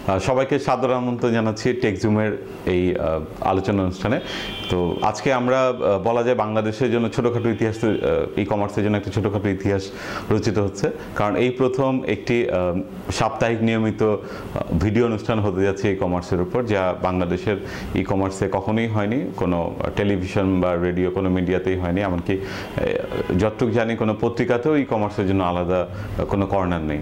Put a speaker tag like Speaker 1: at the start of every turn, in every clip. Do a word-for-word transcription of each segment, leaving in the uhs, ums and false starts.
Speaker 1: সবাইকে সাদর আমন্ত্রণ জানাচ্ছি টেকজুমের এই আলোচনা অনুষ্ঠানে। তো আজকে আমরা বলা যায় বাংলাদেশের জন্য ছোটোখাটো ইতিহাস, ই কমার্সের জন্য একটা ছোটোখাটো ইতিহাস রচিত হচ্ছে, কারণ এই প্রথম একটি সাপ্তাহিক নিয়মিত ভিডিও অনুষ্ঠান হতে যাচ্ছে ই কমার্সের উপর, যা বাংলাদেশের ই কমার্সে কখনোই হয়নি, কোনো টেলিভিশন বা রেডিও কোনো মিডিয়াতেই হয়নি, এমনকি যতটুকু জানি কোনো পত্রিকাতেও ই কমার্সের জন্য আলাদা কোনো কর্নার নেই,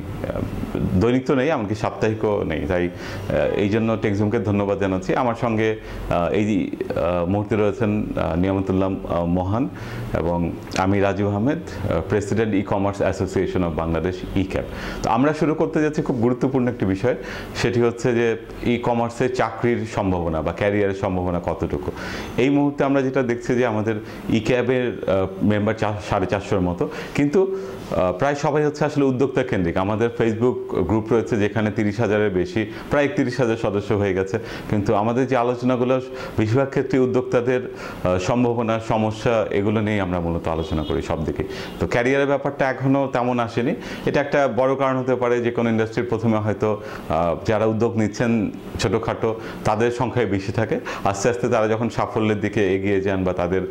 Speaker 1: দৈনিক তো নেই, এমনকি সাপ্তাহিকও নেই। তাই এই জন্য টেকজুমকে ধন্যবাদ জানাচ্ছি। আমার সঙ্গে এই মুহূর্তে রয়েছেন নিয়ামতুল্লাহ মোহান এবং আমি Rajib Ahmed, president e-commerce association of Bangladesh, e-CAB. তো আমরা শুরু করতে যাচ্ছি খুব গুরুত্বপূর্ণ একটি বিষয়, সেটি হচ্ছে যে ই কমার্সে চাকরির সম্ভাবনা বা ক্যারিয়ারের সম্ভাবনা কতটুকু। এই মুহূর্তে আমরা যেটা দেখছি যে আমাদের ই ক্যাবের মেম্বার চার সাড়ে চারশোর মতো, কিন্তু প্রায় সবাই হচ্ছে আসলে উদ্যোক্তা কেন্দ্রিক। আমাদের ফেসবুক গ্রুপ রয়েছে যেখানে তিরিশ হাজারের বেশি, প্রায় একত্রিশ হাজার সদস্য হয়ে গেছে, কিন্তু আমাদের যে আলোচনাগুলো বেশিরভাগ ক্ষেত্রে উদ্যোক্তাদের সম্ভাবনা, সমস্যা, এগুলো নিয়েই আমরা মূলত আলোচনা করি সব দিকে। তো ক্যারিয়ারের ব্যাপারটা এখনও তেমন আসেনি। এটা একটা বড় কারণ হতে পারে যে কোনো ইন্ডাস্ট্রির প্রথমে হয়তো যারা উদ্যোগ নিচ্ছেন ছোটোখাটো, তাদের সংখ্যায় বেশি থাকে। আস্তে আস্তে তারা যখন সাফল্যের দিকে এগিয়ে যান বা তাদের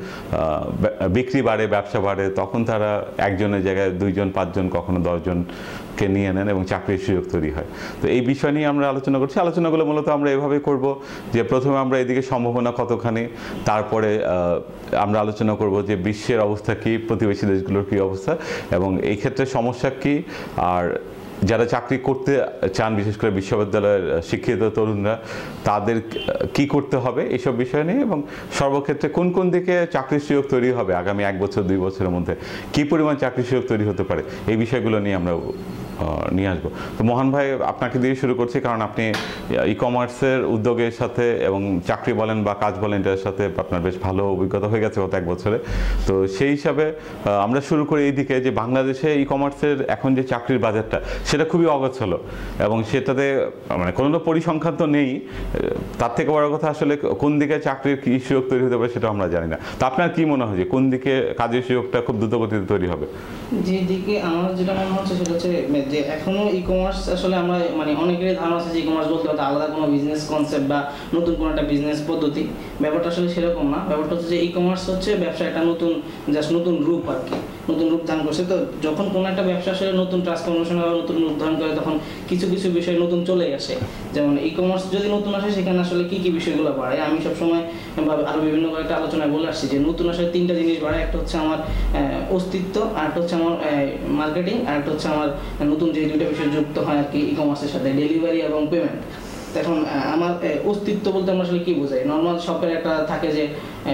Speaker 1: বিক্রি বাড়ে, ব্যবসা বাড়ে, তখন তারা একজনের জায়গায় দুইজন, পাঁচজন, কখনো দশজনকে নিয়ে নেন এবং চাকরির সুযোগ তৈরি হয়। তো এই বিষয় নিয়ে আমরা আলোচনা করছি। আলোচনাগুলো মূলত আমরা এভাবে করব যে প্রথমে আমরা এদিকে সম্ভাবনা কতখানি, তারপরে আমরা আলোচনা করব যে বিশ্বের অবস্থা কী, প্রতিবেশী দেশগুলোর কী অবস্থা, এবং এই ক্ষেত্রে সমস্যা কী, আর যারা চাকরি করতে চান, বিশেষ করে বিশ্ববিদ্যালয়ের শিক্ষিত তরুণরা, তাদের কি করতে হবে এইসব বিষয় নিয়ে, এবং সর্বক্ষেত্রে কোন কোন দিকে চাকরির সুযোগ তৈরি হবে আগামী এক বছর দুই বছরের মধ্যে, কী পরিমাণ চাকরির সুযোগ তৈরি হতে পারে, এই বিষয়গুলো নিয়ে আমরা নিয়ে আসবো। তো মোহন ভাই, আপনাকে দিয়ে শুরু করছি, কারণ আপনি ই কমার্সের উদ্যোগের সাথে এবং চাকরি বলেন বা কাজ বলেন, এটার সাথে আপনার বেশ ভালো অভিজ্ঞতা হয়ে গেছে গত এক বছরে। তো সেই হিসাবে আমরা শুরু করি এই দিকে যে বাংলাদেশে ই কমার্সের এখন যে চাকরির বাজারটা, সেটা খুবই অগোছালো, এবং সেটাতে মানে কোনো পরিসংখ্যান তো নেই। তার থেকে বড় কথা আসলে কোন দিকে চাকরির কী সুযোগ তৈরি হতে পারে সেটা আমরা জানি না। তো আপনার কি মনে হয় যে কোন দিকে কাজের সুযোগটা খুব দ্রুত গতিতে তৈরি হবে?
Speaker 2: যে দিকে আমার যেটা মনে হচ্ছে সেটা হচ্ছে যে এখনো ই কমার্স আসলে আমরা মানে অনেকেরই ধারণা আছে যে ই কমার্স বলতে হয়তো আলাদা কোনো বিজনেস কনসেপ্ট বা নতুন কোনো একটা বিজনেস পদ্ধতি। ব্যাপারটা আসলে সেরকম না। ব্যাপারটা হচ্ছে যে ই কমার্স হচ্ছে ব্যবসা একটা নতুন, জাস্ট নতুন রূপ আর কি, নতুন রূপ ধারণ করছে। তো যখন কোনো একটা ব্যবসা আসলে নতুন ট্রান্সফরমেশন বা নতুন রূপ ধারণ করে, তখন কিছু কিছু বিষয় নতুন চলে আসে। যেমন ই কমার্স যদি নতুন আসে, সেখানে আসলে কী কী বিষয়গুলো বাড়ে, আমি সবসময় আরও বিভিন্ন কয়েকটা আলোচনায় বলে আসছি যে নতুন আসলে তিনটা জিনিস বাড়ে। একটা হচ্ছে আমার অস্তিত্ব, আর একটা হচ্ছে আমার মার্কেটিং, আর একটা হচ্ছে আমার নতুন যে দুইটা বিষয় যুক্ত হয় আর কি ই কমার্সের সাথে, ডেলিভারি এবং পেমেন্ট। এখন আমার অস্তিত্ব বলতে আমরা আসলে কী বোঝাই? নর্মাল শপের একটা থাকে যে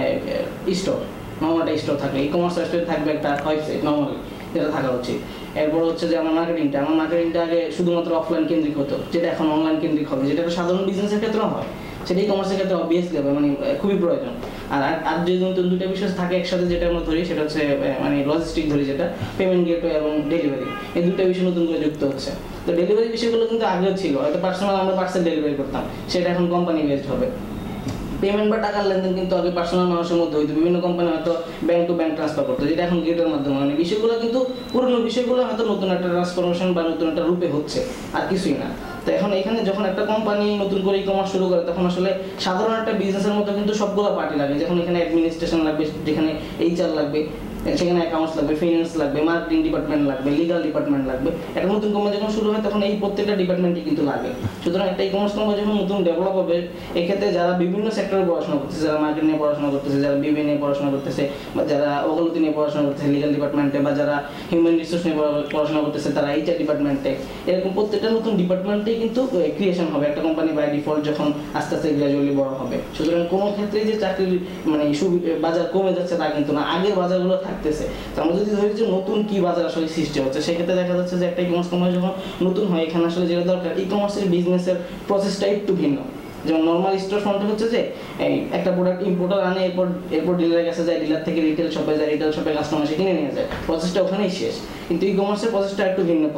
Speaker 2: স্টোর, নর্মাল একটা স্টোর থাকে, ই কমার্স স্টোরে থাকবে একটা ওয়েবসাইট নর্মালি, যেটা থাকা উচিত। এরপর হচ্ছে যে আমার মার্কেটিংটা, আমার মার্কেটিংটা আগে শুধুমাত্র অফলাইন কেন্দ্রিক হতো, যেটা এখন অনলাইন কেন্দ্রিক হবে, যেটা একটা সাধারণ বিজনেসের ক্ষেত্রেও হয়, সেটা ই কমার্সের ক্ষেত্রে অবভিয়াসলি হবে, মানে খুবই প্রয়োজন। আর আর যে নতুন দুটো বিষয় থাকে একসাথে, যেটা আমরা ধরি সেটা হচ্ছে মানে লজিস্টিক ধরি, যেটা পেমেন্ট গেটওয়ে এবং ডেলিভারি, এই দুটো বিষয় নতুন করে যুক্ত হচ্ছে। তো ডেলিভারি বিষয়গুলো কিন্তু আগেও ছিল, হয়তো পার্সোনাল আমরা পার্সেল ডেলিভারি করতাম, সেটা এখন কোম্পানি বেসড হবে। পেমেন্ট বা টাকার লেনদেন কিন্তু আগে পার্সোনাল মানুষের মধ্যে হয়তো, বিভিন্ন কোম্পানি হয়তো ব্যাংক টু ব্যাংক ট্রান্সফার করতো, যেটা এখন গেটের মাধ্যমে। মানে বিষয়গুলো কিন্তু পুরনো বিষয়গুলো হয়তো নতুন একটা ট্রান্সফরমেশন বা নতুন একটা রূপে হচ্ছে, আর কিছুই না। তো এখন এখানে যখন একটা কোম্পানি নতুন করে ই কমার্স শুরু করে, তখন আসলে সাধারণ একটা বিজনেসের মতো কিন্তু সবগুলো পার্টি লাগে। যখন এখানে অ্যাডমিনিস্ট্রেশন লাগবে, যেখানে এইচআর লাগবে, সেখানে অ্যাকাউন্টস লাগবে, ফিনান্স লাগবে, মার্কেটিং ডিপার্টমেন্ট লাগবে, লিগাল ডিপার্টমেন্ট লাগবে। একটা নতুন কোম্পানি যখন শুরু হয়, তখন এই প্রত্যেকটা ডিপার্টমেন্টই কিন্তু লাগে। সুতরাং একটা ই কমার্স কোম্পানি যখন নতুন ডেভেলপ হবে, এক্ষেত্রে যারা বিভিন্ন সেক্টরে পড়াশোনা করতেছে, যারা মার্কেট নিয়ে পড়াশোনা করতেছে, যারা বিবি নিয়ে পড়াশোনা করতেছে, বা যারা অবলতি নিয়ে পড়াশোনা করতেছে লিগাল ডিপার্টমেন্টে, বা যারা হিউম্যান রিসোর্স নিয়ে পড়াশোনা করতেছে তারা এইচআর ডিপার্টমেন্টে, এরকম প্রত্যেকটা নতুন ডিপার্টমেন্টেই কিন্তু ক্রিয়েশন হবে একটা কোম্পানি বাই ডিফল্ট, যখন আস্তে আস্তে গ্র্যাজুয়ালি বড় হবে। সুতরাং কোনো ক্ষেত্রেই যে চাকরির মানে বাজার কমে যাচ্ছে তা কিন্তু না, আগের বাজারগুলো থাকতেছে। আমরা যদি ধরি যে নতুন কি বাজার আসলে সৃষ্টি হচ্ছে, সেক্ষেত্রে দেখা যাচ্ছে যে একটা ই কমার্স কোম্পানি যখন নতুন হয়, এখানে আসলে যেটা দরকার, ই কমার্সের বিজনেসের প্রসেসটা একটু ভিন্ন। যেমন নর্মাল স্টোর ফ্রন্টে হচ্ছে যে এই একটা প্রোডাক্ট ইম্পোর্টার আনে, এরপর এরপর ডিলারের কাছে যায়, ডিলার থেকে রিটেল শপে যায়, রিটেল শপে কাস্টমার এসে কিনে নিয়ে যায়, প্রসেসটা ওখানেই শেষ। কিন্তু ই কমার্সের প্রসেসটা একটু ভিন্ন প্রসেস।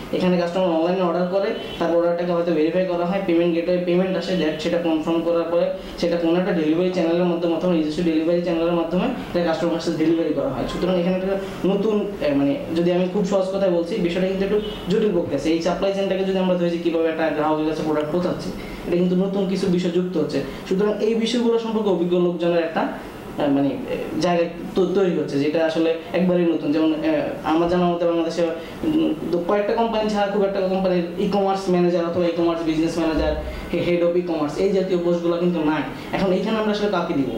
Speaker 2: এখানে কাস্টমার অনলাইনে অর্ডার করে, তার অর্ডারটাকে হয়তো ভেরিফাই করা হয়, পেমেন্ট গেটওয়ে পেমেন্ট আসে, দ্যাট সেটা কনফার্ম করার পরে সেটা কোনো একটা ডেলিভারি চ্যানেলের মাধ্যমে অথবা নিজস্ব ডেলিভারি চ্যানেলের মাধ্যমে এটা কাস্টমার কাছে ডেলিভারি করা হয়। সুতরাং এখানে একটা নতুন মানে যদি আমি খুব সহজ কথায় বলছি, বিষয়টা কিন্তু একটু জটিল প্রক্রিয়া আছে। এই সাপ্লাই চেনটাকে যদি আমরা ধরেছি কীভাবে একটা গ্রাহকের কাছে প্রোডাক্ট পৌঁছাচ্ছে, এটা কিন্তু নতুন কিছু বিষয় যুক্ত হচ্ছে। সুতরাং এই বিষয়গুলো সম্পর্কে অভিজ্ঞ লোকজনের একটা মানে জায়গা তৈরি হচ্ছে, যেটা আসলে একবারই নতুন। যেমন আমার জানার মতে বাংলাদেশে কয়েকটা কোম্পানি ছাড়া খুব একটা কোম্পানির ই কমার্স ম্যানেজার অথবা e-commerce business manager, head of e-commerce, এই জাতীয় পোস্টগুলো কিন্তু নাই। এখন এইখানে আমরা আসলে কাকে দিব?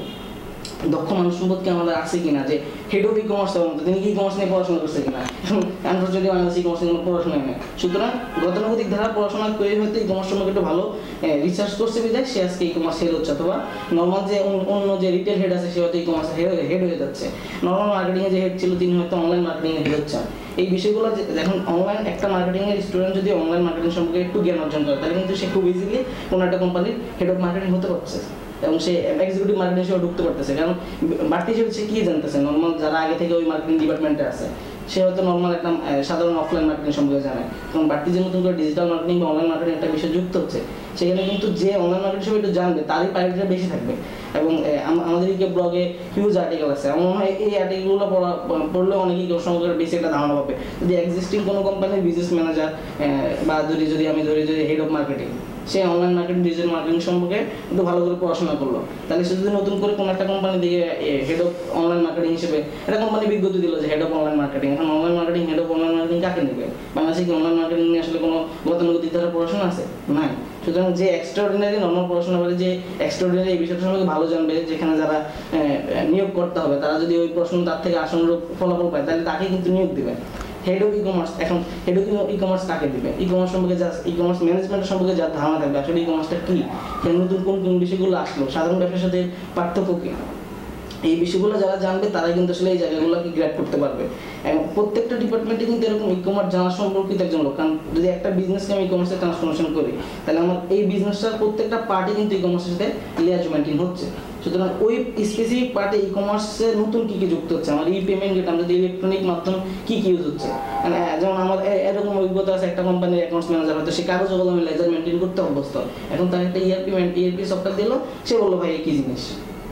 Speaker 2: দক্ষ মানুষ সম্পদ কি আমাদের আছে কিনা, যে হেড অফ ই কমার্স তিনি কি ই কমার্স নিয়ে পড়াশোনা করছে কিনা? এখন আনফর্চুনেটলি বাংলাদেশ ই কমার্স নিয়ে পড়াশোনা নেই। সুতরাং গতানুগতিক ধারা পড়াশোনা করে হয়তো ই কমার্স সম্পর্কে একটু ভালো রিসার্চ করছে বিধায় সে আজকে ই কমার্স হেড হচ্ছে, অথবা নর্মাল যে অন্য যে রিটেল হেড আছে সে হয়তো ই কমার্স হেড হয়ে যাচ্ছে। নর্মাল মার্কেটিংয়ে যে হেড ছিল তিনি হয়তো অনলাইন মার্কেটিংয়ে হেড হচ্ছেন। এই বিষয়গুলো এখন অনলাইন একটা মার্কেটিংয়ের স্টুডেন্ট যদি অনলাইন মার্কেটিং সম্পর্কে একটু জ্ঞান অর্জন করে, তাহলে কিন্তু সে খুব ইজিলি কোনো একটা কোম্পানির হেড অফ মার্কেটিং হতে পারছে এবং সে এক্সিকিউটিভ মার্কেটিং হিসেবে ঢুকতে পারতেছে। কারণ বাড়তি হিসেবে সে কি জানতেছে, নর্মাল যারা আগে থেকে ওই মার্কেটিং ডিপার্টমেন্টে আছে সে হয়তো নর্মাল একটা সাধারণ অফলাইন মার্কেটিং সম্পর্কে জানে। কারণ বাড়তি যে নতুন করে ডিজিটাল মার্কেটিং বা অনলাইন মার্কেটিং একটা বিষয় যুক্ত হচ্ছে, সেখানে কিন্তু যে অনলাইন মার্কেটিং সম্পর্কে একটু জানবে তারই প্রায়োরিটিটা বেশি থাকবে। এবং আমাদের এই ব্লগে হিউজ আর্টিকেল আছে, আমার মনে হয় এই আর্টিকেলগুলো পড়া পড়লে অনেকেই সম্পর্কে বেশি একটা ধারণা পাবে। যদি এক্সিস্টিং কোনো কোম্পানির বিজনেস ম্যানেজার বা যদি যদি আমি ধরি যদি হেড অফ মার্কেটিং, সে অনলাইন মার্কেটিং ডিজিটাল মার্কেটিং সম্পর্কে একটু ভালো করে পড়াশোনা করলো, তাহলে সে যদি নতুন করে কোনো একটা কোম্পানি দিকে হেড অফ অনলাইন মার্কেটিং হিসেবে একটা কোম্পানি বিজ্ঞপ্তি দিল যে হেড অফ অনলাইন মার্কেটিং, এখন online marketing head of online marketing কাকে নেবে? বাংলাদেশে কি অনলাইন মার্কেটিং নিয়ে আসলে কোনো গতানুগতিক ধারা পড়াশোনা আছে? নাই। সুতরাং যে এক্সট্রাঅর্ডিনারি নর্মাল পড়াশোনা করে, যে এক্সট্রাঅর্ডিনারি এই বিষয়টা সম্পর্কে ভালো জানবে, যেখানে যারা নিয়োগ করতে হবে তারা যদি ওই প্রশ্ন তার থেকে আসনরূপ ফলাফল পায়, তাহলে তাকে কিন্তু নিয়োগ দেবে। হেড অফ ই কমার্স, এখন হেড অফ ই কমার্স কাকে দিবে? ই কমার্স সম্পর্কে যা ই কমার্স ম্যানেজমেন্টের সম্পর্কে যার ধারণা থাকবে আসলে ই কমার্সটা কি, নতুন কোন কোন বিষয়গুলো আসলো, সাধারণ ব্যবসার সাথে পার্থক্য কি, এই বিষয়গুলো যারা জানবে তারাই কিন্তু আসলে এই জায়গাগুলোকে গ্র্যাব করতে পারবে। এবং প্রত্যেকটা ডিপার্টমেন্টে কিন্তু এরকম ই কমার্স জানা সম্পর্কিত একজন লোক। কারণ যদি একটা বিজনেসকে আমি ই কমার্সে ট্রান্সফরমেশন করি, তাহলে আমার এই বিজনেসটার প্রত্যেকটা পার্টি কিন্তু ই কমার্সের সাথে লিয়াজ মেনটেন হচ্ছে। সুতরাং ওই স্পেসিফিক পার্টে ই কমার্সের নতুন কী কী যুক্ত হচ্ছে, আমার ই পেমেন্ট গেট, আমাদের ইলেকট্রনিক মাধ্যম কী কী ইউজ হচ্ছে। যেমন আমার এরকম অভিজ্ঞতা আছে, একটা কোম্পানির অ্যাকাউন্টস ম্যানেজার হয়তো সে কাগজ কলমে লেজার মেনটেন করতে অভ্যস্ত, এখন তার একটা ইআরপি ইআরপি সফটওয়্যার দিল, সে বললো ভাই কী জিনিস,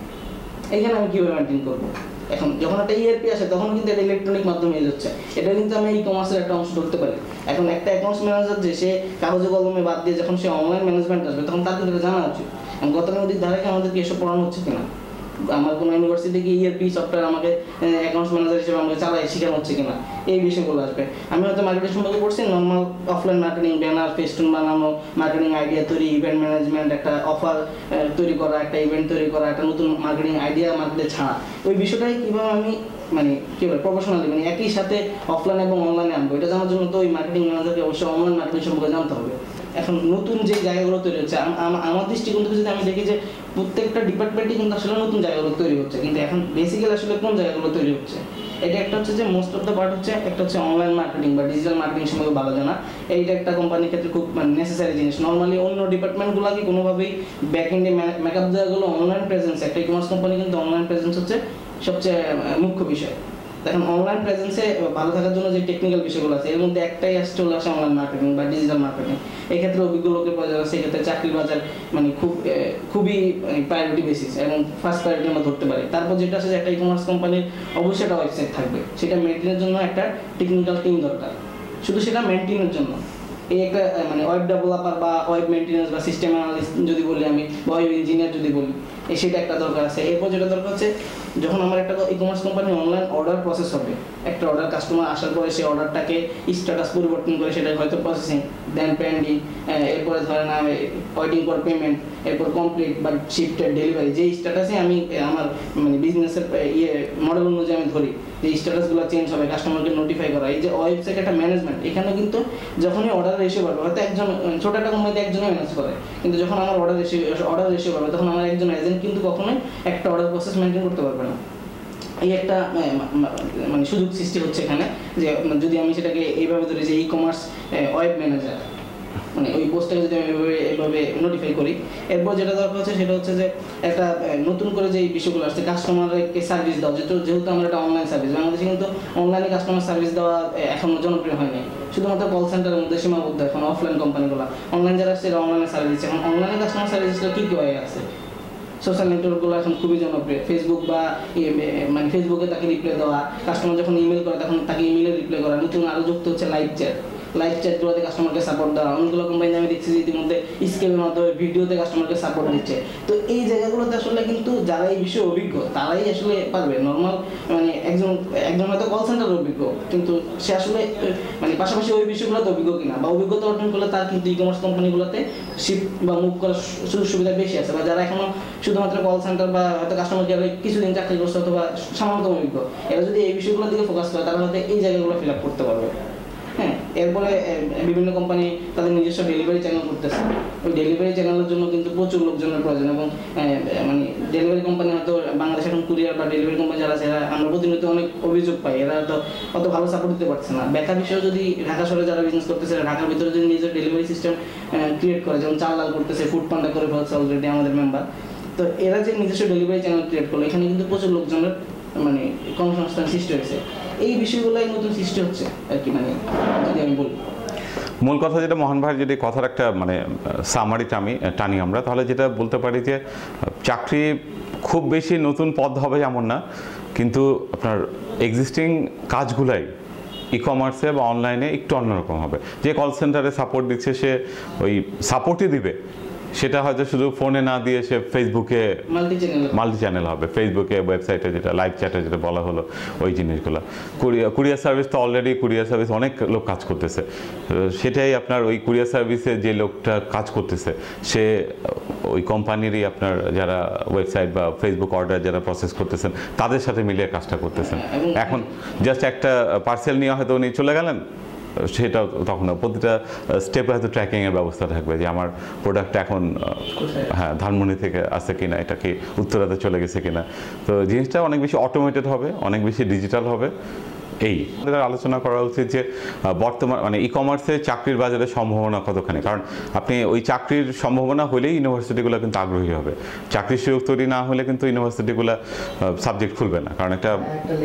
Speaker 2: এখানে আমি কীভাবে মেনটেন করবো? এখন যখন একটা ইআরপি আসে তখন কিন্তু এটা ইলেকট্রনিক মাধ্যমে ইউজ হচ্ছে, এটা কিন্তু আমি ই কমার্সের একটা অংশ ধরতে পারি। এখন একটা অ্যাকাউন্টস ম্যানেজার যে সে কাগজে কলমে বাদ দিয়ে যখন সে অনলাইন ম্যানেজমেন্ট আসবে, তখন তার কিন্তু এটা জানা উচিত। গতানুগতিক ধারাকে আমাদেরকে এসব পড়ানো হচ্ছে কিনা, আমার কোনো ইউনিভার্সিটি থেকে ইআরপি সফটওয়্যার আমাকে অ্যাকাউন্টস ম্যানেজার হিসেবে আমাকে চালাই শেখানো হচ্ছে কিনা, এই বিষয়গুলো আসবে। আমি হয়তো মার্কেটিং সম্পর্কে পড়ছি, normal offline marketing, banner festoon বানানো, মার্কেটিং আইডিয়া তৈরি, ইভেন্ট ম্যানেজমেন্ট, একটা অফার তৈরি করা, একটা ইভেন্ট তৈরি করা, একটা নতুন মার্কেটিং আইডিয়া মার্কেটে ছাড়া, ওই বিষয়টাই কীভাবে আমি মানে কী বলে প্রফেশনালি মানে একই সাথে অফলাইন এবং অনলাইনে আনবো, এটা জানার জন্য তো ওই মার্কেটিং ম্যানেজারকে অবশ্যই অনলাইন মার্কেটিং সম্পর্কে জানতে হবে। এখন নতুন যে জায়গাগুলো তৈরি হচ্ছে, আমার দৃষ্টিকোণ থেকে যদি আমি দেখি যে প্রত্যেকটা ডিপার্টমেন্টই কিন্তু আসলে নতুন জায়গাগুলো তৈরি হচ্ছে, কিন্তু এখন বেসিক্যালি আসলে কোন জায়গাগুলো তৈরি হচ্ছে, এটা একটা হচ্ছে যে মোস্ট অফ দ্য পার্ট হচ্ছে একটা হচ্ছে অনলাইন মার্কেটিং বা ডিজিটাল মার্কেটিং সম্পর্কে ভালো জানা। এইটা একটা কোম্পানির ক্ষেত্রে খুব মানে নেসেসারি জিনিস। নর্মালি অন্য ডিপার্টমেন্টগুলোকে কোনোভাবেই ব্যাক এন্ডে মেকআপ দেওয়াগুলো অনলাইন প্রেজেন্স, একটা ই কমার্স কোম্পানি কিন্তু অনলাইন প্রেজেন্স হচ্ছে সবচেয়ে মুখ্য বিষয়। দেখেন অনলাইন প্রেজেন্সে ভালো থাকার জন্য যে টেকনিক্যাল বিষয়গুলো আছে, এর মধ্যে একটাই আসছে চলে আসে অনলাইন মার্কেটিং বা ডিজিটাল মার্কেটিং। এক্ষেত্রে অভিজ্ঞ লোকের প্রয়োজন আছে, সেক্ষেত্রে চাকরির বাজার মানে খুব খুবই প্রায়োরিটি বেসিস এবং ফার্স্ট প্রায়োরিটি আমরা ধরতে পারি। তারপর যেটা আছে যে একটা ই কমার্স কোম্পানির অবশ্যই একটা ওয়েবসাইট থাকবে, সেটা মেনটেনের জন্য একটা টেকনিক্যাল টিম দরকার, শুধু সেটা মেনটেনের জন্য। এই একটা মানে ওয়েব ডেভেলপার বা ওয়েব মেনটেন্যান্স বা সিস্টেম অ্যানালিস্ট যদি বলি আমি, বা ওয়েব ইঞ্জিনিয়ার যদি বলি, এই সেটা একটা দরকার আছে। এরপর যেটা দরকার হচ্ছে, যখন আমার একটা e-commerce company online order process হবে, একটা অর্ডার কাস্টমার আসার পরে সেই অর্ডারটাকে স্ট্যাটাস পরিবর্তন করে সেটা হয়তো প্রসেসিং, দেন পেন্ডিং, এরপরে ধরেন আমি ওয়েটিং ফর পেমেন্ট, এরপর কমপ্লিট বা শিফটেড ডেলিভারি, যে স্ট্যাটাসে আমি আমার মানে বিজনেসের ইয়ে মডেল অনুযায়ী আমি ধরি যে স্ট্যাটাসগুলো চেঞ্জ হবে, কাস্টমারকে নোটিফাই করা, এই যে ওয়েবসাইট একটা ম্যানেজমেন্ট, এখানে কিন্তু যখনই অর্ডার রেশিও বাড়বে, হয়তো একজন ছোট একটা কোম্পানিতে একজনই ম্যানেজ করে, কিন্তু যখন আমার অর্ডার রেশিও অর্ডার রেশিও বাড়বে, তখন আমার একজন এজেন্ট কিন্তু কখনোই একটা অর্ডার প্রসেস মেনটেন করতে পারবে না। এই একটা মানে সুযোগ সৃষ্টি হচ্ছে এখানে, যে যদি আমি সেটাকে এইভাবে ধরি যে ই কমার্স ওয়েব ম্যানেজার, মানে ওই পোস্টটাকে যদি আমি এভাবে এভাবে নোটিফাই করি। এরপর যেটা দরকার হচ্ছে সেটা হচ্ছে যে একটা নতুন করে যে বিষয়গুলো আসছে কাস্টমারকে সার্ভিস দেওয়া, যেহেতু যেহেতু আমরা একটা অনলাইন সার্ভিস, বাংলাদেশে কিন্তু অনলাইনে কাস্টমার সার্ভিস দেওয়া এখনো জনপ্রিয় হয়নি, শুধুমাত্র কল সেন্টারের মধ্যে সীমাবদ্ধ এখন অফলাইন কোম্পানিগুলো। অনলাইন যারা আসছে এরা অনলাইনে সার্ভিস দিচ্ছে। এখন অনলাইনে কাস্টমার সার্ভিসটা কী কী হয়ে আছে, সোশ্যাল নেটওয়ার্কগুলো এখন খুবই জনপ্রিয়। ফেসবুক বা মানে ফেসবুকে তাকে রিপ্লাই দেওয়া, কাস্টমার যখন ইমেল করে তখন তাকে ইমেলে রিপ্লাই করা, নতুন আরও যুক্ত হচ্ছে লাইভ চ্যাট। লাইভ চ্যাটগুলোতে কাস্টমারকে সাপোর্ট দেওয়া, অনেকগুলো কোম্পানি আমি দেখছি যে ইতিমধ্যে স্কেপের মাধ্যমে ভিডিওতে কাস্টমারকে সাপোর্ট দিচ্ছে। তো এই জায়গাগুলোতে আসলে কিন্তু যারা এই বিষয়ে অভিজ্ঞ তারাই আসলে পারবে। নর্মাল মানে একজন একজন হয়তো কল সেন্টার অভিজ্ঞ, কিন্তু সে আসলে মানে পাশাপাশি ওই বিষয়গুলোতে অভিজ্ঞ কিনা বা অভিজ্ঞতা অর্জন করলে তার কিন্তু ই কমার্স কোম্পানিগুলোতে শিফট বা মুভ করার সুযোগ সুবিধা বেশি আছে। বা যারা এখনো শুধুমাত্র কল সেন্টার বা হয়তো কাস্টমার কেয়ারে কিছুদিন চাকরি করছে অথবা সামান্যতম অভিজ্ঞ, এরা যদি এই বিষয়গুলোর দিকে ফোকাস করে তারা হয়তো এই জায়গাগুলো ফিল আপ করতে পারবে। হ্যাঁ, এরপরে বিভিন্ন কোম্পানি তাদের নিজস্ব ডেলিভারি চ্যানেল করতেছে। ওই ডেলিভারি চ্যানেলের জন্য কিন্তু প্রচুর লোকজনের প্রয়োজন, এবং মানে ডেলিভারি কোম্পানি হয়তো বাংলাদেশে এখন কুরিয়ার বা ডেলিভারি কোম্পানি যারা আছে এরা আমরা প্রতিনিয়ত অনেক অভিযোগ পাই, এরা তো অত ভালো সাপোর্ট দিতে পারছে না। বেকার বিষয়ে যদি ঢাকা শহরে যারা বিজনেস করতেছে, ঢাকার ভিতরে যদি নিজের ডেলিভারি সিস্টেম ক্রিয়েট করে, যেমন চাল লাল করতেছে, ফুড পান্ডা করে ফেলছে অলরেডি আমাদের মেম্বার, তো এরা যে নিজস্ব ডেলিভারি চ্যানেল ক্রিয়েট করলো, এখানে কিন্তু প্রচুর লোকজনের মানে কর্মসংস্থান সৃষ্টি হয়েছে। এই বিষয়গুলোই নতুন সৃষ্টি হচ্ছে আর কি, মানে যদি আমি বলি।
Speaker 1: মূল কথা যেটা মোহন ভাইয়ের যদি কথার একটা মানে সামারি টামি টানি আমরা, তাহলে যেটা বলতে পারি যে চাকরি খুব বেশি নতুন পদ হবে এমন না, কিন্তু আপনার এক্সিস্টিং কাজগুলাই ই কমার্সে বা অনলাইনে একটু অন্যরকম হবে। যে কল সেন্টারে সাপোর্ট দিচ্ছে সে ওই সাপোর্টই দিবে, সেটা হয়তো শুধু ফোনে না দিয়ে সে ফেসবুকে মাল্টি চ্যানেল হবে, ফেসবুকে ওয়েবসাইটে যেটা লাইভ চ্যাটে যেটা বলা হলো ওই জিনিসগুলো। কুরিয়ার কুরিয়ার সার্ভিস তো অলরেডি কুরিয়ার সার্ভিস অনেক লোক কাজ করতেছে, সেটাই আপনার ওই কুরিয়ার সার্ভিসে যে লোকটা কাজ করতেছে সে ওই কোম্পানিরই আপনার যারা ওয়েবসাইট বা ফেসবুক অর্ডার যারা প্রসেস করতেছেন তাদের সাথে মিলিয়ে কাজটা করতেছেন। এখন জাস্ট একটা পার্সেল নিয়ে হয়তো উনি চলে গেলেন, সেটা তখন প্রতিটা স্টেপে হয়তো ট্র্যাকিংয়ের ব্যবস্থা থাকবে যে আমার প্রোডাক্টটা এখন হ্যাঁ ধানমন্ডি থেকে আসছে কিনা, এটা কি উত্তরাতে চলে গেছে কিনা। তো জিনিসটা অনেক বেশি অটোমেটেড হবে, অনেক বেশি ডিজিটাল হবে। এই আলোচনা করা উচিত যে বর্তমান মানে ই কমার্সে চাকরির বাজারে সম্ভাবনা কতখানি, কারণ আপনি ওই চাকরির সম্ভাবনা হলেই ইউনিভার্সিটিগুলো কিন্তু আগ্রহী হবে। চাকরির সুযোগ তৈরি না হলে কিন্তু ইউনিভার্সিটিগুলো সাবজেক্ট খুলবে না, কারণ একটা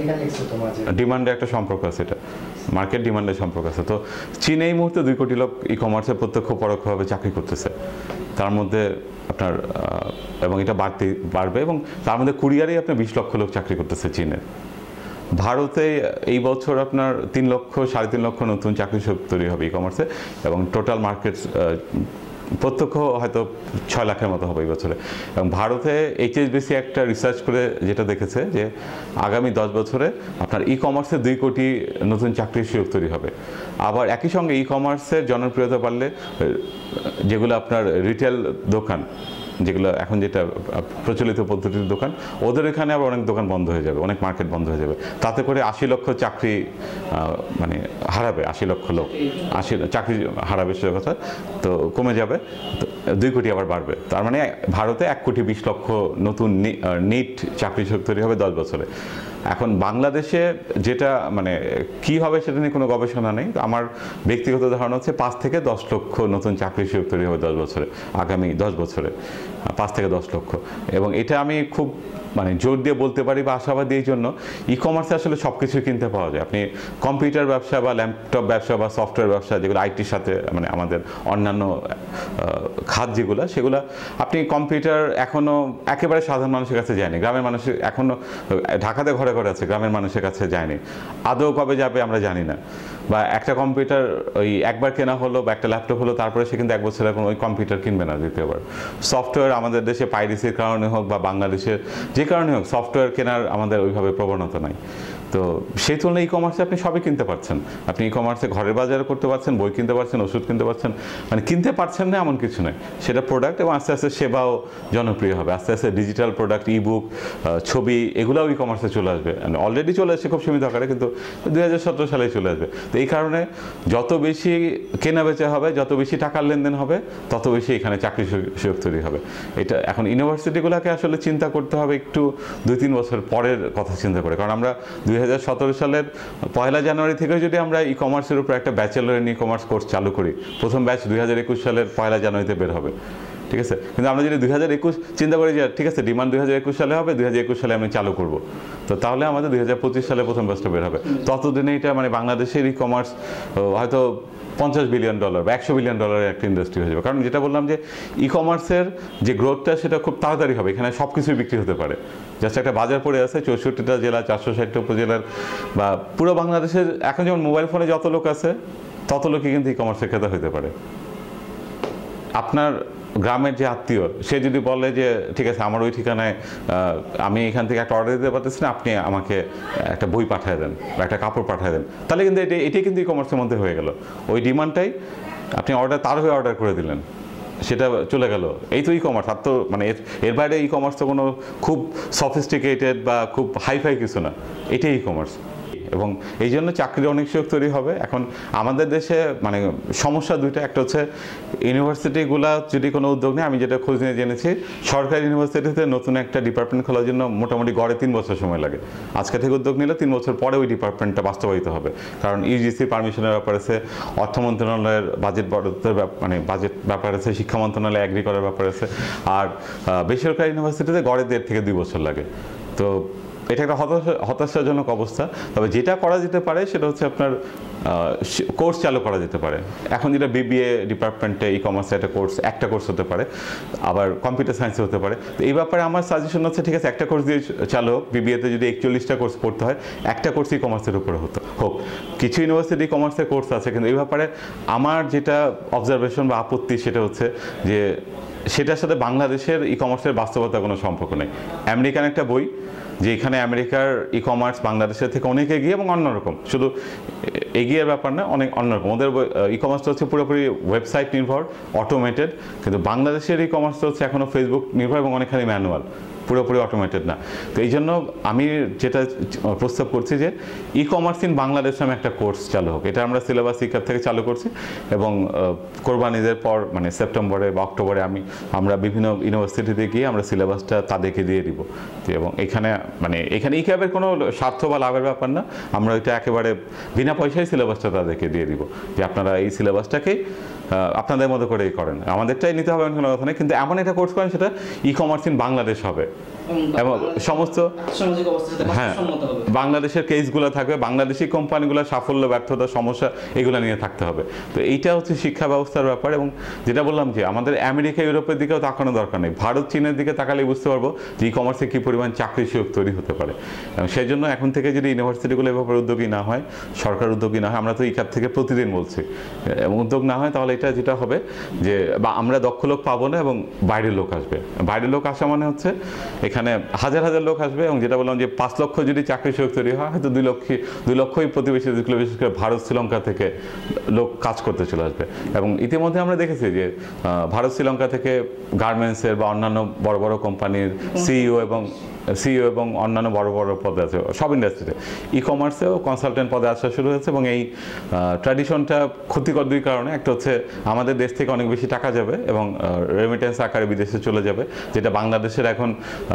Speaker 1: ডিমান্ডে একটা সম্পর্ক আছে, এটা মার্কেট ডিমান্ডের সম্পর্ক আছে। তো চীন এই মুহূর্তে দুই কোটি লোক ই কমার্সে প্রত্যক্ষ পরোক্ষভাবে চাকরি করতেছে, তার মধ্যে আপনার এবং এটা বাড়তে বাড়বে, এবং তার মধ্যে কুরিয়ারেই আপনার বিশ লক্ষ লোক চাকরি করতেছে চীনের। ভারতে এই বছর আপনার তিন লক্ষ সাড়ে তিন লক্ষ নতুন চাকরি তৈরি হবে ই কমার্সে, এবং টোটাল মার্কেট প্রত্যক্ষ হয়তো ছয় লাখের মতো হবে এই বছরে। এবং ভারতে এইচএসবিসি একটা রিসার্চ করে যেটা দেখেছে যে আগামী দশ বছরে আপনার ই কমার্সে দুই কোটি নতুন চাকরির সুযোগ তৈরি হবে। আবার একই সঙ্গে ই কমার্সের জনপ্রিয়তা বাড়লে যেগুলো আপনার রিটেল দোকান, যেগুলো এখন যেটা প্রচলিত পদ্ধতির দোকান, ওদের এখানে আবার অনেক দোকান বন্ধ হয়ে যাবে, অনেক মার্কেট বন্ধ হয়ে যাবে। তাতে করে আশি লক্ষ চাকরি মানে হারাবে, আশি লক্ষ লোক আশি চাকরি হারাবে, সে কথা তো কমে যাবে, তো দুই কোটি আবার বাড়বে। তার মানে ভারতে এক কোটি বিশ লক্ষ নতুন নিট চাকরি সুযোগ তৈরি হবে দশ বছরে। এখন বাংলাদেশে যেটা মানে কী হবে সেটা নিয়ে কোনো গবেষণা নেই, আমার ব্যক্তিগত ধারণা হচ্ছে পাঁচ থেকে দশ লক্ষ নতুন চাকরি সুযোগ তৈরি হবে দশ বছরে, আগামী দশ বছরে পাঁচ থেকে দশ লক্ষ। এবং এটা আমি খুব মানে জোর দিয়ে বলতে পারি বা আশাবাদী এই জন্য, ই কমার্সে আসলে সব কিছুই কিনতে পাওয়া যায়। আপনি কম্পিউটার ব্যবসা বা ল্যাপটপ ব্যবসা বা সফটওয়্যার ব্যবসা, যেগুলো আইটির সাথে মানে আমাদের অন্যান্য খাত যেগুলো, সেগুলো আপনি কম্পিউটার এখনও একেবারে সাধারণ মানুষের কাছে যায়নি, গ্রামের মানুষের এখনও ঢাকাতে ঘরে ঘরে আছে, গ্রামের মানুষের কাছে যায়নি, আদৌ কবে যাবে আমরা জানি না। বা একটা কম্পিউটার ওই একবার কেনা হলো বা একটা ল্যাপটপ হলো, তারপরে সে কিন্তু এক বছর এখন ওই কম্পিউটার কিনবে না দ্বিতীয়বার। সফটওয়্যার আমাদের দেশে পাইরেসির কারণে হোক বা বাংলাদেশের যে কারণে হোক সফটওয়্যার কেনার আমাদের ওইভাবে প্রবণতা নাই। তো সেই তুলনায় ই কমার্সে আপনি সবই কিনতে পারছেন, আপনি ই কমার্সে ঘরের বাজারে করতে পারছেন, বই কিনতে পারছেন, ওষুধ কিনতে পারছেন, মানে কিনতে পারছেন না এমন কিছু নয়, সেটা প্রোডাক্ট। এবং আস্তে আস্তে সেবাও জনপ্রিয় হবে, আস্তে আস্তে ডিজিটাল প্রোডাক্ট, ই বুক, ছবি, এগুলোও ই কমার্সে চলে আসবে। অলরেডি চলে আসছে খুব সীমিত আকারে, কিন্তু দুই হাজার সতেরো সালেই চলে আসবে। তো এই কারণে যত বেশি কেনা বেচা হবে, যত বেশি টাকার লেনদেন হবে, তত বেশি এখানে চাকরি সুযোগ তৈরি হবে। এটা এখন ইউনিভার্সিটিগুলোকে আসলে চিন্তা করতে হবে একটু দুই তিন বছর পরের কথা চিন্তা করে, কারণ আমরা দুই হাজার সতেরো সালের পয়লা জানুয়ারি থেকে যদি আমরা ই কমার্সের উপর একটা bachelor in e-commerce course চালু করি, প্রথম ব্যাচ দুই হাজার একুশ সালের পয়লা জানুয়ারিতে বের হবে, ঠিক আছে। কিন্তু আমরা যদি দুই হাজার একুশ চিন্তা করি যে ঠিক আছে ডিমান্ড দুই হাজার একুশ সালে হবে, দুই হাজার একুশ সালে আমি চালু করব, তো তাহলে আমাদের দুই হাজার পঁচিশ সালে প্রথম ব্যাচটা বের হবে। ততদিনে এটা মানে বাংলাদেশের ই কমার্স হয়তো পঞ্চাশ বিলিয়ন ডলার বা একশো বিলিয়ন ডলারের একটা ইন্ডাস্ট্রি হয়ে যাবে। কারণ যেটা বললাম যে ই কমার্সের যে গ্রোথটা সেটা খুব তাড়াতাড়ি হবে, এখানে সব কিছুই বিক্রি হতে পারে। জাস্ট একটা বাজার পড়ে আছে চৌষট্টিটা জেলা, চারশো ষাটটা উপজেলার, বা পুরো বাংলাদেশের এখন যেমন মোবাইল ফোনে যত লোক আছে তত লোকই কিন্তু ই কমার্সের ক্রেতা হতে পারে। আপনার গ্রামের যে আত্মীয় সে যদি বলে যে ঠিক আছে আমার ওই ঠিকানায় আমি এখান থেকে একটা অর্ডার দিতে পারতেছি না, আপনি আমাকে একটা বই পাঠিয়ে দেন বা একটা কাপড় পাঠিয়ে দেন, তাহলে কিন্তু এটি এটাই কিন্তু ই কমার্সের মধ্যে হয়ে গেল। ওই ডিমান্ডটাই আপনি অর্ডার তার হয়ে অর্ডার করে দিলেন, সেটা চলে গেল। এই তো ই কমার্স। আর তো মানে এর বাইরে ই কমার্স তো কোনো খুব সফিস্টিকেটেড বা খুব হাইফাই কিছু না, এটাই ই কমার্স। এবং এই জন্য চাকরির অনেক সুযোগ তৈরি হবে। এখন আমাদের দেশে মানে সমস্যা দুইটা, একটা হচ্ছে ইউনিভার্সিটিগুলা যদি কোনো উদ্যোগ নেয়, আমি যেটা খোঁজ নিয়ে জেনেছি সরকারি ইউনিভার্সিটিতে নতুন একটা ডিপার্টমেন্ট খোলার জন্য মোটামুটি গড়ে তিন বছর সময় লাগে। আজকে থেকে উদ্যোগ নিলে তিন বছর পরে ওই ডিপার্টমেন্টটা বাস্তবায়িত হবে, কারণ ইউজিসির পারমিশনের ব্যাপার আছে, অর্থ মন্ত্রণালয়ের বাজেট বরাদ্দের মানে বাজেট ব্যাপার আছে, শিক্ষা মন্ত্রণালয় অ্যাগ্রি করার ব্যাপার আছে। আর বেসরকারি ইউনিভার্সিটিতে গড়ে দেড় থেকে দুই বছর লাগে। তো এটা একটা হতাশা হতাশাজনক অবস্থা। তবে যেটা করা যেতে পারে সেটা হচ্ছে আপনার কোর্স চালু করা যেতে পারে। এখন যেটা বিবিএ ডিপার্টমেন্টে ই কমার্সে একটা কোর্স একটা কোর্স হতে পারে, আবার কম্পিউটার সায়েন্সে হতে পারে। তো এই ব্যাপারে আমার সাজেশন হচ্ছে ঠিক আছে একটা কোর্স দিয়ে চালু হোক। বিবিএতে যদি একচল্লিশটা কোর্স পড়তে হয়, একটা কোর্স ই কমার্সের উপরে হতো হোক। কিছু ইউনিভার্সিটি কমার্সের কোর্স আছে, কিন্তু এই ব্যাপারে আমার যেটা অবজারভেশন বা আপত্তি সেটা হচ্ছে যে সেটার সাথে বাংলাদেশের ই কমার্সের বাস্তবতা কোনো সম্পর্ক নেই। আমেরিকান একটা বই যে এখানে আমেরিকার ই কমার্স বাংলাদেশের থেকে অনেক এগিয়ে এবং অন্যরকম, শুধু এগিয়ে ব্যাপার না, অনেক অন্যরকম। ওদের ই কমার্সটা হচ্ছে পুরোপুরি ওয়েবসাইট নির্ভর, অটোমেটেড, কিন্তু বাংলাদেশের ই কমার্সটা হচ্ছে এখনও ফেসবুক নির্ভর এবং অনেকখানি ম্যানুয়াল, পুরোপুরি অটোমেটেড না। তো এই জন্য আমি যেটা প্রস্তাব করছি যে ই কমার্স ইন বাংলাদেশ নামে একটা কোর্স চালু হোক। এটা আমরা সিলেবাস ইকার থেকে চালু করছি এবং কোরবানিদের পর মানে সেপ্টেম্বরে বা অক্টোবরে আমি আমরা বিভিন্ন ইউনিভার্সিটিতে গিয়ে আমরা সিলেবাসটা তাদেরকে দিয়ে দিব। এবং এখানে মানে এখানে ই ক্যাবের কোনো স্বার্থ বা লাভের ব্যাপার না, আমরা এটা একেবারে বিনা পয়সায় সিলেবাসটা তাদেরকে দিয়ে দিব যে আপনারা এই সিলেবাসটাকেই আপনাদের মতো করেই করেন, আমাদেরটাই নিতে হবে কোনো কথা নেই, কিন্তু এমন একটা কোর্স করেন সেটা ই কমার্স ইন বাংলাদেশ হবে এবং সমস্ত হ্যাঁ বাংলাদেশের কেসগুলো থাকবে, বাংলাদেশি কোম্পানিগুলোর সাফল্য ব্যর্থতা সমস্যা এগুলো নিয়ে থাকতে হবে। তো এইটা হচ্ছে শিক্ষা ব্যবস্থার ব্যাপার। এবং যেটা বললাম যে আমাদের আমেরিকা ইউরোপের দিকেও তাকানো দরকার নেই, ভারত চীনের দিকে তাকালেই বুঝতে পারবো যে ই কমার্সে কী পরিমাণ চাকরি সুযোগ তৈরি হতে পারে। এবং সেই জন্য এখন থেকে যদি ইউনিভার্সিটিগুলো এ ব্যাপারে উদ্যোগী না হয়, সরকার উদ্যোগী না হয়, আমরা তো ইকার থেকে প্রতিদিন বলছি, এবং উদ্যোগ না হয় তাহলে এটা যেটা হবে যে বা আমরা দক্ষ লোক পাবো না এবং বাইরের লোক আসবে। বাইরের লোক আসা মানে হচ্ছে এখানে হাজার হাজার লোক আসবে, এবং যেটা বললাম যে পাঁচ লক্ষ যদি চাকরি সুযোগ তৈরি হয়, হয়তো দুই লক্ষ দুই লক্ষই প্রতিবেশী দেশগুলো বিশেষ করে ভারত শ্রীলঙ্কা থেকে লোক কাজ করতে চলে আসবে। এবং ইতিমধ্যে আমরা দেখেছি যে ভারত শ্রীলঙ্কা থেকে গার্মেন্টসের বা অন্যান্য বড় বড় কোম্পানির সিইও এবং সিইও এবং অন্যান্য বড় বড় পদে আছে সব ইন্ডাস্ট্রিতে, ই কমার্সেও কনসালটেন্ট পদে আসা শুরু হয়েছে। এবং এই ট্র্যাডিশনটা ক্ষতিকর দুই কারণে, একটা হচ্ছে আমাদের দেশ থেকে অনেক বেশি টাকা যাবে এবং রেমিটেন্স আকারে বিদেশে চলে যাবে, যেটা বাংলাদেশের এখন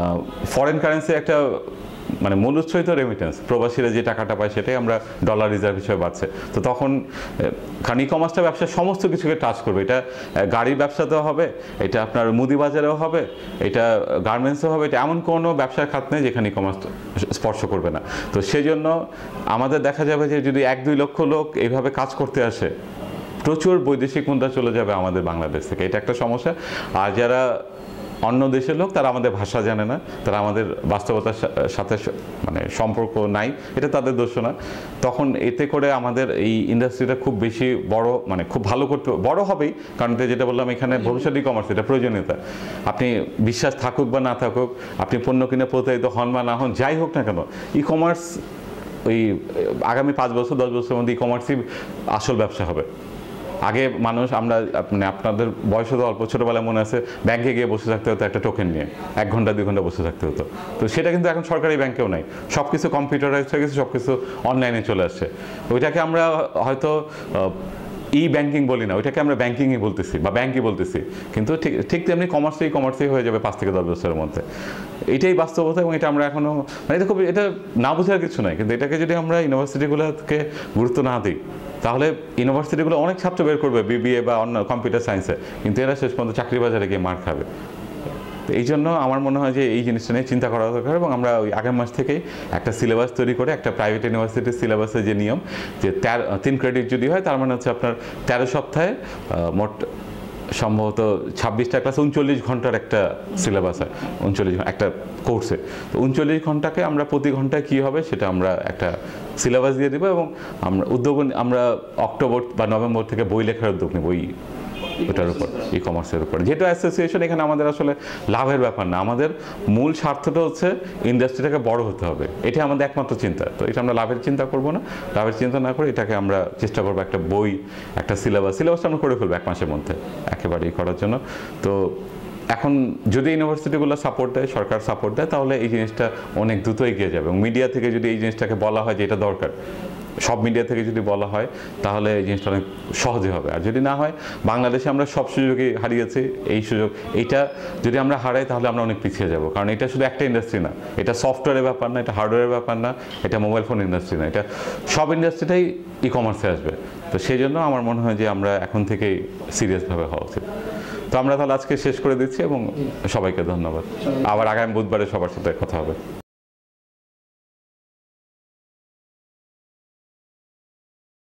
Speaker 1: ফরেন কারেন্সি একটা মানে মূল উৎসই তো রেমিটেন্স, প্রবাসীরা যে টাকাটা পায় সেটাই আমরা ডলার রিজার্ভ হিসেবে বাড়ছে। তো তখন কারণ ই কমার্সটা ব্যবসার সমস্ত কিছুকে টাচ করবে, এটা গাড়ির ব্যবসাতেও হবে, এটা আপনার মুদি বাজারেও হবে, এটা গার্মেন্টসও হবে, এটা এমন কোনো ব্যবসার খাত নেই যেখানে ই কমার্স স্পর্শ করবে না। তো সেই জন্য আমাদের দেখা যাবে যে যদি এক দুই লক্ষ লোক এইভাবে কাজ করতে আসে, প্রচুর বৈদেশিক মুদ্রা চলে যাবে আমাদের বাংলাদেশ থেকে, এটা একটা সমস্যা। আর যারা অন্য দেশের লোক তারা আমাদের ভাষা জানে না, তারা আমাদের বাস্তবতার সাথে মানে সম্পর্ক নাই, এটা তাদের দোষ না। তখন এতে করে আমাদের এই ইন্ডাস্ট্রিটা খুব বেশি বড় মানে খুব ভালো করতে বড় হবেই, কারণ যেটা বললাম এখানে ভবিষ্যৎ ই কমার্স এটা প্রয়োজনীয়তা। আপনি বিশ্বাস থাকুক বা না থাকুক, আপনি পণ্য কিনে প্রতারিত হন বা না হন, যাই হোক না কেন, ই কমার্স ওই আগামী পাঁচ বছর দশ বছরের মধ্যে ই কমার্সই আসল ব্যবসা হবে। আগে মানুষ আমরা মানে আপনাদের বয়স তো অল্প, ছোটোবেলায় মনে আছে ব্যাংকে গিয়ে বসে থাকতে হতো একটা টোকেন নিয়ে, এক ঘন্টা দুই ঘন্টা বসে থাকতে হতো। তো সেটা কিন্তু এখন সরকারি ব্যাংকেও নাই, সব কিছু কম্পিউটারাইজড হয়ে গেছে, সব কিছু অনলাইনে চলে আসছে। ওইটাকে আমরা হয়তো ই ব্যাংকিং বলি না, ওইটাকে আমরা ব্যাংকিংই বলতেছি বা ব্যাংকই বলতেছি, কিন্তু ঠিক ঠিক তেমনি কমার্সই কমার্সই হয়ে যাবে পাঁচ থেকে দশ বছরের মধ্যে। এটাই বাস্তবতা এবং এটা আমরা এখনও মানে এটা খুব এটা না বোঝার কিছু নাই, কিন্তু এটাকে যদি আমরা ইউনিভার্সিটিগুলোকে গুরুত্ব না দিই তাহলে ইউনিভার্সিটিগুলো অনেক ছাত্র বের করবে বিবিএ বা অন্য কম্পিউটার সায়েন্সে, কিন্তু এরা শেষ পর্যন্ত চাকরি বাজারে গিয়ে মার খাবে। তো এই জন্য আমার মনে হয় যে এই জিনিসটা নিয়ে চিন্তা করা দরকার এবং আমরা ওই আগের মাস থেকেই একটা সিলেবাস তৈরি করে একটা প্রাইভেট ইউনিভার্সিটির সিলেবাসের যে নিয়ম যে তেরো তিন ক্রেডিট যদি হয় তার মানে হচ্ছে আপনার তেরো সপ্তাহে মোট সম্ভবত ছাব্বিশটা ক্লাস উনচল্লিশ ঘন্টার একটা সিলেবাস হয়, উনচল্লিশ একটা কোর্সে। তো উনচল্লিশ ঘন্টাকে আমরা প্রতি ঘন্টায় কী হবে সেটা আমরা একটা সিলেবাস দিয়ে দেবো এবং আমরা উদ্যোগ আমরা অক্টোবর বা নভেম্বর থেকে বই লেখার উদ্যোগ নেব ওই ওটার উপর, ই কমার্সের উপর। যেহেতু অ্যাসোসিয়েশন এখানে আমাদের আসলে লাভের ব্যাপার না, আমাদের মূল স্বার্থটা হচ্ছে ইন্ডাস্ট্রিটাকে বড় হতে হবে, এটা আমাদের একমাত্র চিন্তা। তো এটা আমরা লাভের চিন্তা করব না, লাভের চিন্তা না করে এটাকে আমরা চেষ্টা করবো একটা বই একটা সিলেবাস সিলেবাসটা আমরা করে ফেলবো এক মাসের মধ্যে একেবারেই করার জন্য। তো এখন যদি ইউনিভার্সিটিগুলো সাপোর্ট দেয়, সরকার সাপোর্ট দেয়, তাহলে এই জিনিসটা অনেক দ্রুত এগিয়ে যাবে এবং মিডিয়া থেকে যদি এই জিনিসটাকে বলা হয় যে এটা দরকার, সব মিডিয়া থেকে যদি বলা হয় তাহলে এই জিনিসটা অনেক সহজে হবে। আর যদি না হয়, বাংলাদেশে আমরা সব সুযোগই হারিয়েছি, এই সুযোগ এইটা যদি আমরা হারাই তাহলে আমরা অনেক পিছিয়ে যাব, কারণ এটা শুধু একটা ইন্ডাস্ট্রি না, এটা সফটওয়্যারের ব্যাপার না, এটা হার্ডওয়্যারের ব্যাপার না, এটা মোবাইল ফোন ইন্ডাস্ট্রি না, এটা সব ইন্ডাস্ট্রিটাই ই কমার্সে আসবে। তো সেই জন্য আমার মনে হয় যে আমরা এখন থেকেই সিরিয়াসভাবে হওয়া উচিত। তো আমরা তাহলে আজকে শেষ করে দিচ্ছি এবং সবাইকে ধন্যবাদ। আবার আগামী বুধবারে সবার সাথে কথা হবে।